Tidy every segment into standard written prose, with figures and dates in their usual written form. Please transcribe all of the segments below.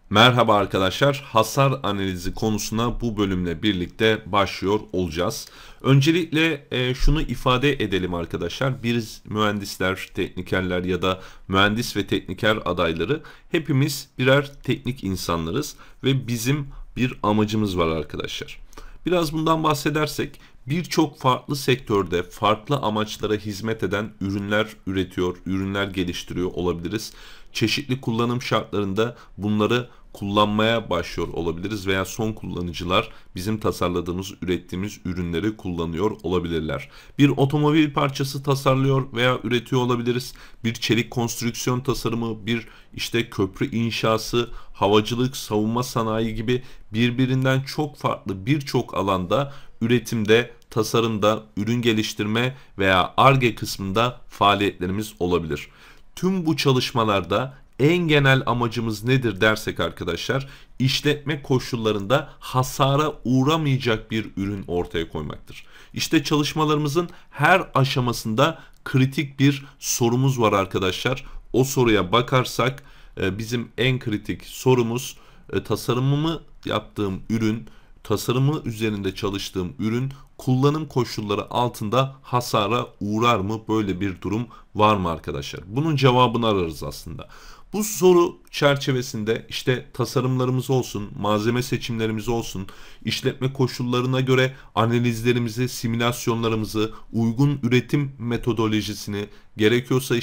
Merhaba arkadaşlar, hasar analizi konusuna bu bölümle birlikte başlıyor olacağız. Öncelikle şunu ifade edelim arkadaşlar, biz mühendisler, teknikerler ya da mühendis ve tekniker adayları hepimiz birer teknik insanlarız ve bizim bir amacımız var arkadaşlar. Biraz bundan bahsedersek birçok farklı sektörde farklı amaçlara hizmet eden ürünler üretiyor, ürünler geliştiriyor olabiliriz. Çeşitli kullanım şartlarında bunları kullanmaya başlıyor olabiliriz veya son kullanıcılar bizim tasarladığımız, ürettiğimiz ürünleri kullanıyor olabilirler. Bir otomobil parçası tasarlıyor veya üretiyor olabiliriz. Bir çelik konstrüksiyon tasarımı, bir köprü inşası, havacılık, savunma sanayi gibi birbirinden çok farklı birçok alanda üretimde, tasarımda, ürün geliştirme veya Ar-Ge kısmında faaliyetlerimiz olabilir. Tüm bu çalışmalarda en genel amacımız nedir dersek arkadaşlar, işletme koşullarında hasara uğramayacak bir ürün ortaya koymaktır. İşte çalışmalarımızın her aşamasında kritik bir sorumuz var arkadaşlar. O soruya bakarsak bizim en kritik sorumuz tasarımımı yaptığım ürün, tasarımı üzerinde çalıştığım ürün kullanım koşulları altında hasara uğrar mı? Böyle bir durum var mı arkadaşlar? Bunun cevabını ararız aslında. Bu soru çerçevesinde tasarımlarımız olsun, malzeme seçimlerimiz olsun, işletme koşullarına göre analizlerimizi, simülasyonlarımızı, uygun üretim metodolojisini, gerekiyorsa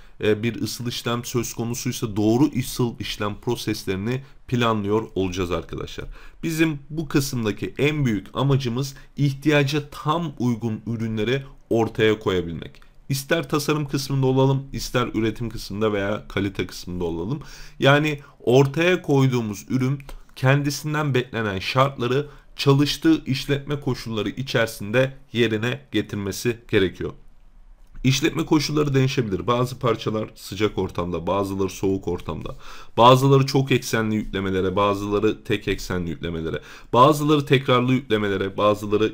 bir ısıl işlem söz konusuysa doğru ısıl işlem proseslerini planlıyor olacağız arkadaşlar. Bizim bu kısımdaki en büyük amacımız ihtiyaca tam uygun ürünleri ortaya koyabilmek. İster tasarım kısmında olalım, ister üretim kısmında veya kalite kısmında olalım. Yani ortaya koyduğumuz ürün kendisinden beklenen şartları çalıştığı işletme koşulları içerisinde yerine getirmesi gerekiyor. İşletme koşulları değişebilir. Bazı parçalar sıcak ortamda, bazıları soğuk ortamda. Bazıları çok eksenli yüklemelere, bazıları tek eksenli yüklemelere, bazıları tekrarlı yüklemelere, bazıları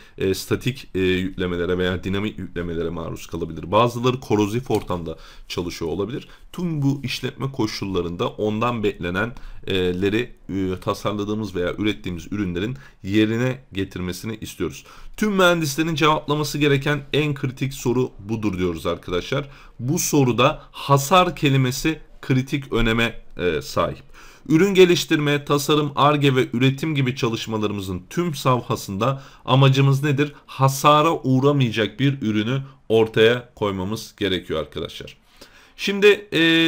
statik yüklemelere veya dinamik yüklemelere maruz kalabilir. Bazıları korozif ortamda çalışıyor olabilir. Tüm bu işletme koşullarında ondan beklenenleri tasarladığımız veya ürettiğimiz ürünlerin yerine getirmesini istiyoruz. Tüm mühendislerin cevaplaması gereken en kritik soru budur diyoruz arkadaşlar. Bu soruda hasar kelimesi kritik öneme sahip. Ürün geliştirme, tasarım, Ar-Ge ve üretim gibi çalışmalarımızın tüm safhasında amacımız nedir? Hasara uğramayacak bir ürünü ortaya koymamız gerekiyor arkadaşlar. Şimdi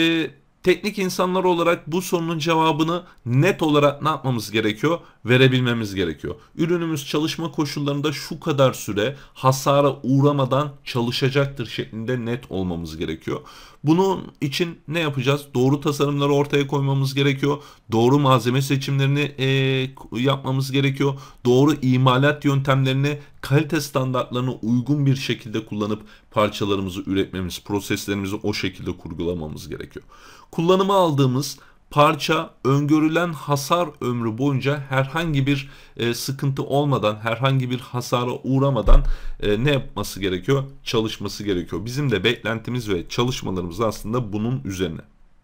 teknik insanlar olarak bu sorunun cevabını net olarak ne yapmamız gerekiyor? Verebilmemiz gerekiyor. Ürünümüz çalışma koşullarında şu kadar süre hasara uğramadan çalışacaktır şeklinde net olmamız gerekiyor. Bunun için ne yapacağız? Doğru tasarımları ortaya koymamız gerekiyor. Doğru malzeme seçimlerini yapmamız gerekiyor. Doğru imalat yöntemlerini kalite standartlarına uygun bir şekilde kullanıp parçalarımızı üretmemiz, proseslerimizi o şekilde kurgulamamız gerekiyor. Kullanıma aldığımız parça öngörülen hasar ömrü boyunca herhangi bir sıkıntı olmadan, herhangi bir hasara uğramadan ne yapması gerekiyor? Çalışması gerekiyor. Bizim de beklentimiz ve çalışmalarımız aslında bunun üzerine.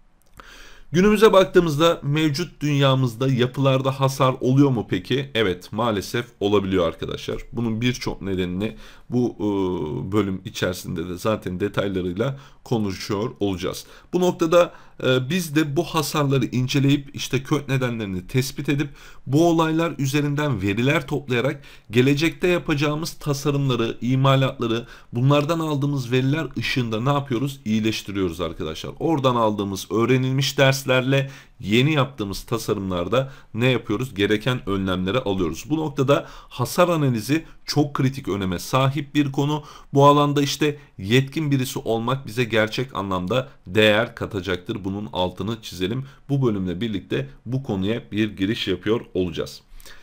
Günümüze baktığımızda mevcut dünyamızda yapılarda hasar oluyor mu peki? Evet, maalesef olabiliyor arkadaşlar. Bunun birçok nedenini bu bölüm içerisinde de zaten detaylarıyla konuşuyor olacağız. Bu noktada biz de bu hasarları inceleyip kök nedenlerini tespit edip bu olaylar üzerinden veriler toplayarak gelecekte yapacağımız tasarımları, imalatları bunlardan aldığımız veriler ışığında ne yapıyoruz? İyileştiriyoruz arkadaşlar. Oradan aldığımız öğrenilmiş derslerle yeni yaptığımız tasarımlarda ne yapıyoruz? Gereken önlemleri alıyoruz. Bu noktada hasar analizi çok kritik öneme sahip bir konu. Bu alanda yetkin birisi olmak bize gerçek anlamda değer katacaktır. Bunun altını çizelim. Bu bölümle birlikte bu konuya bir giriş yapıyor olacağız.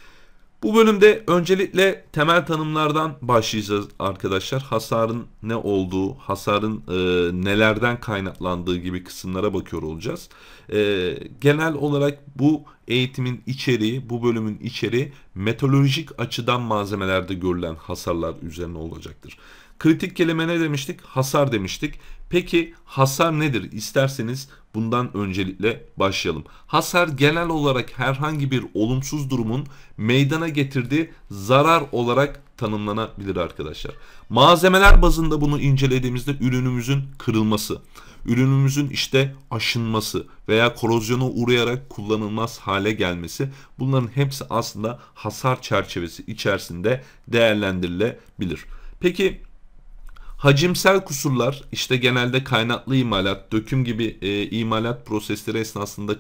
Bu bölümde öncelikle temel tanımlardan başlayacağız arkadaşlar. Hasarın ne olduğu, hasarın nelerden kaynaklandığı gibi kısımlara bakıyor olacağız. Genel olarak bu eğitimin içeriği, bu bölümün içeriği meteorolojik açıdan malzemelerde görülen hasarlar üzerine olacaktır. Kritik kelime ne demiştik? Hasar demiştik. Peki hasar nedir? İsterseniz bundan öncelikle başlayalım. Hasar genel olarak herhangi bir olumsuz durumun meydana getirdiği zarar olarak tanımlanabilir arkadaşlar. Malzemeler bazında bunu incelediğimizde ürünümüzün kırılması, ürünümüzün işte aşınması veya korozyona uğrayarak kullanılmaz hale gelmesi, bunların hepsi aslında hasar çerçevesi içerisinde değerlendirilebilir. Peki hacimsel kusurlar işte genelde kaynaklı imalat, döküm gibi imalat prosesleri esnasında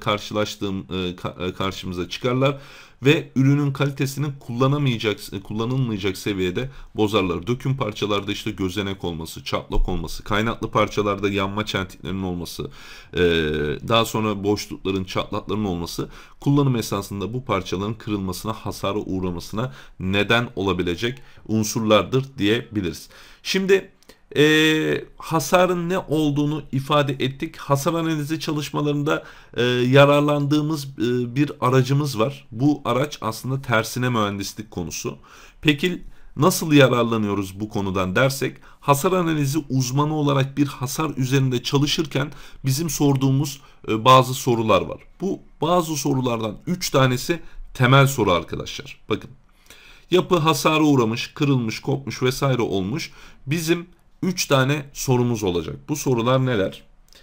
karşımıza çıkarlar ve ürünün kalitesini kullanılmayacak seviyede bozarlar. Döküm parçalarda işte gözenek olması, çatlak olması, kaynaklı parçalarda yanma çentiklerinin olması, daha sonra boşlukların, çatlakların olması kullanım esnasında bu parçaların kırılmasına, hasara uğramasına neden olabilecek unsurlardır diyebiliriz. Şimdi hasarın ne olduğunu ifade ettik. Hasar analizi çalışmalarında yararlandığımız bir aracımız var. Bu araç aslında tersine mühendislik konusu. Peki nasıl yararlanıyoruz bu konudan dersek, hasar analizi uzmanı olarak bir hasar üzerinde çalışırken bizim sorduğumuz bazı sorular var. Bu bazı sorulardan 3 tanesi temel soru arkadaşlar. Bakın, yapı hasara uğramış, kırılmış, kopmuş vesaire olmuş. Bizim 3 tane sorumuz olacak. Bu sorular neler?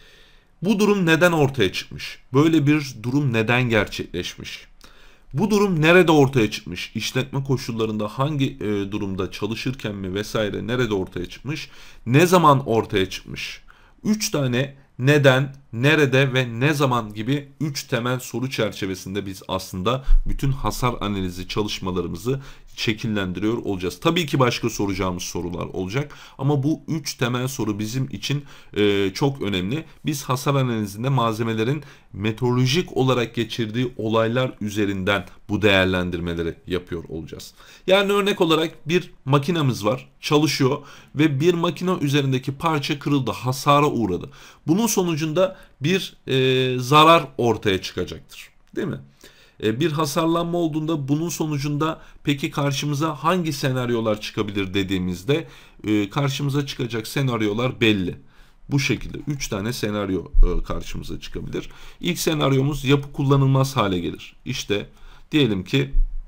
Bu durum neden ortaya çıkmış? Böyle bir durum neden gerçekleşmiş? Bu durum nerede ortaya çıkmış? İşletme koşullarında hangi durumda çalışırken mi vesaire nerede ortaya çıkmış? Ne zaman ortaya çıkmış? 3 tane neden, nerede ve ne zaman gibi 3 temel soru çerçevesinde biz aslında bütün hasar analizi çalışmalarımızı şekillendiriyor olacağız. Tabii ki başka soracağımız sorular olacak ama bu 3 temel soru bizim için çok önemli. Biz hasar analizinde malzemelerin meteorolojik olarak geçirdiği olaylar üzerinden bu değerlendirmeleri yapıyor olacağız. Yani örnek olarak bir makinamız var, çalışıyor ve bir makine üzerindeki parça kırıldı, hasara uğradı. Bunun sonucunda bir zarar ortaya çıkacaktır. Değil mi? Bir hasarlanma olduğunda bunun sonucunda peki karşımıza hangi senaryolar çıkabilir dediğimizde karşımıza çıkacak senaryolar belli. Bu şekilde 3 tane senaryo karşımıza çıkabilir. İlk senaryomuz yapı kullanılmaz hale gelir. İşte diyelim ki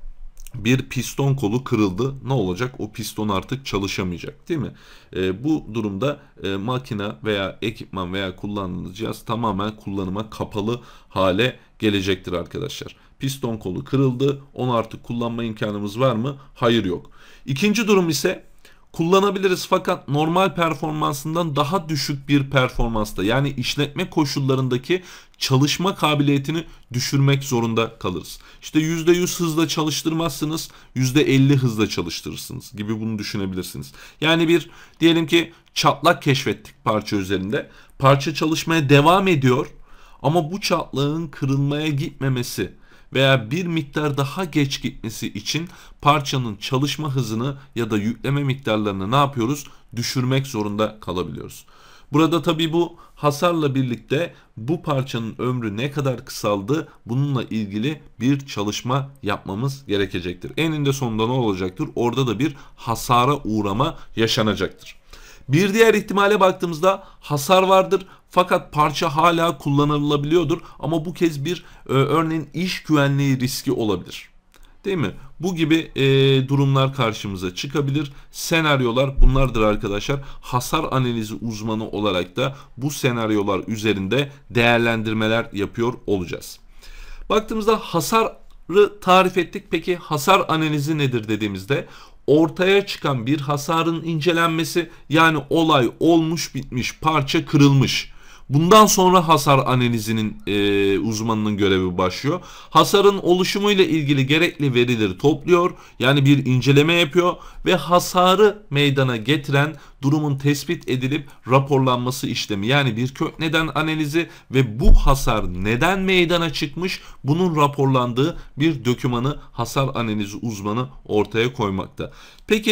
bir piston kolu kırıldı. Ne olacak? O piston artık çalışamayacak, değil mi? Bu durumda makine veya ekipman veya kullandığınız cihaz tamamen kullanıma kapalı hale gelecektir arkadaşlar. Piston kolu kırıldı. Onu artık kullanma imkanımız var mı? Hayır, yok. İkinci durum ise kullanabiliriz fakat normal performansından daha düşük bir performansta, yani işletme koşullarındaki çalışma kabiliyetini düşürmek zorunda kalırız. İşte %100 hızla çalıştırmazsınız, %50 hızla çalıştırırsınız gibi bunu düşünebilirsiniz. Yani diyelim ki çatlak keşfettik parça üzerinde. Parça çalışmaya devam ediyor ama bu çatlağın kırılmaya gitmemesi veya bir miktar daha geç gitmesi için parçanın çalışma hızını ya da yükleme miktarlarını ne yapıyoruz? Düşürmek zorunda kalabiliyoruz. Burada tabii bu hasarla birlikte bu parçanın ömrü ne kadar kısaldı, bununla ilgili bir çalışma yapmamız gerekecektir. Eninde sonunda ne olacaktır? Orada da bir hasara uğrama yaşanacaktır. Bir diğer ihtimale baktığımızda hasar vardır fakat parça hala kullanılabiliyordur ama bu kez örneğin iş güvenliği riski olabilir. Değil mi? Bu gibi durumlar karşımıza çıkabilir. Senaryolar bunlardır arkadaşlar. Hasar analizi uzmanı olarak da bu senaryolar üzerinde değerlendirmeler yapıyor olacağız. Baktığımızda hasarı tarif ettik. Peki hasar analizi nedir dediğimizde ortaya çıkan bir hasarın incelenmesi, yani olay olmuş bitmiş, parça kırılmış. Bundan sonra hasar analizinin uzmanının görevi başlıyor. Hasarın oluşumuyla ilgili gerekli verileri topluyor. Yani bir inceleme yapıyor ve hasarı meydana getiren durumun tespit edilip raporlanması işlemi. Yani bir kök neden analizi ve bu hasar neden meydana çıkmış, bunun raporlandığı bir dokümanı hasar analizi uzmanı ortaya koymakta. Peki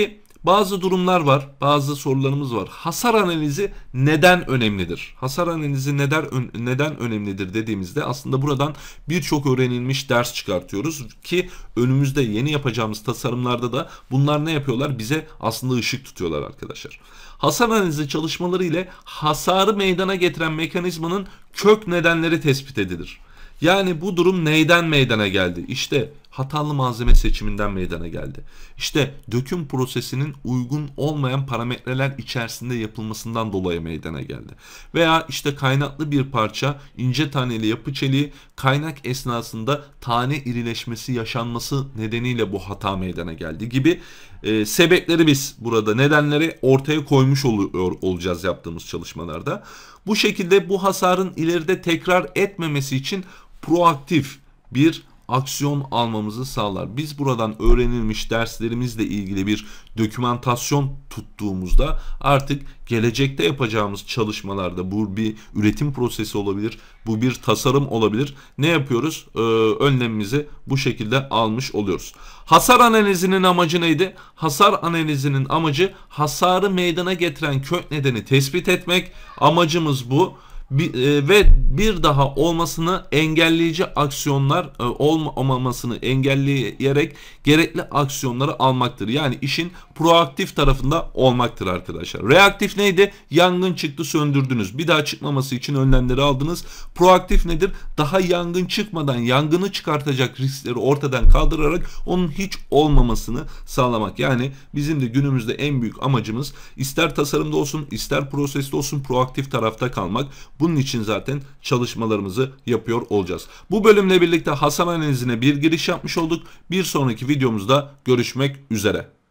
bazı durumlar var, bazı sorularımız var. Hasar analizi neden önemlidir? Hasar analizi neden önemlidir dediğimizde aslında buradan birçok öğrenilmiş ders çıkartıyoruz ki önümüzde yeni yapacağımız tasarımlarda da bunlar ne yapıyorlar? Bize aslında ışık tutuyorlar arkadaşlar. Hasar analizi çalışmaları ile hasarı meydana getiren mekanizmanın kök nedenleri tespit edilir. Yani bu durum neyden meydana geldi? İşte hatalı malzeme seçiminden meydana geldi. İşte döküm prosesinin uygun olmayan parametreler içerisinde yapılmasından dolayı meydana geldi. Veya işte kaynaklı bir parça ince taneli yapı çeliği kaynak esnasında tane irileşmesi yaşanması nedeniyle bu hata meydana geldi gibi sebepleri biz burada nedenleri ortaya koymuş olacağız yaptığımız çalışmalarda. Bu şekilde bu hasarın ileride tekrar etmemesi için proaktif bir aksiyon almamızı sağlar. Biz buradan öğrenilmiş derslerimizle ilgili bir dokümantasyon tuttuğumuzda artık gelecekte yapacağımız çalışmalarda bu bir üretim prosesi olabilir, bu bir tasarım olabilir. Ne yapıyoruz? Önlemimizi bu şekilde almış oluyoruz. Hasar analizinin amacı neydi? Hasar analizinin amacı hasarı meydana getiren kök nedeni tespit etmek. Amacımız bu. Ve bir daha olmasını engelleyici aksiyonlar olmamasını engelleyerek gerekli aksiyonları almaktır. Yani işin proaktif tarafında olmaktır arkadaşlar. Reaktif neydi? Yangın çıktı, söndürdünüz. Bir daha çıkmaması için önlemleri aldınız. Proaktif nedir? Daha yangın çıkmadan yangını çıkartacak riskleri ortadan kaldırarak onun hiç olmamasını sağlamak. Yani bizim de günümüzde en büyük amacımız ister tasarımda olsun, ister proseste olsun proaktif tarafta kalmak. Bunun için zaten çalışmalarımızı yapıyor olacağız. Bu bölümle birlikte hasar analizine bir giriş yapmış olduk. Bir sonraki videomuzda görüşmek üzere.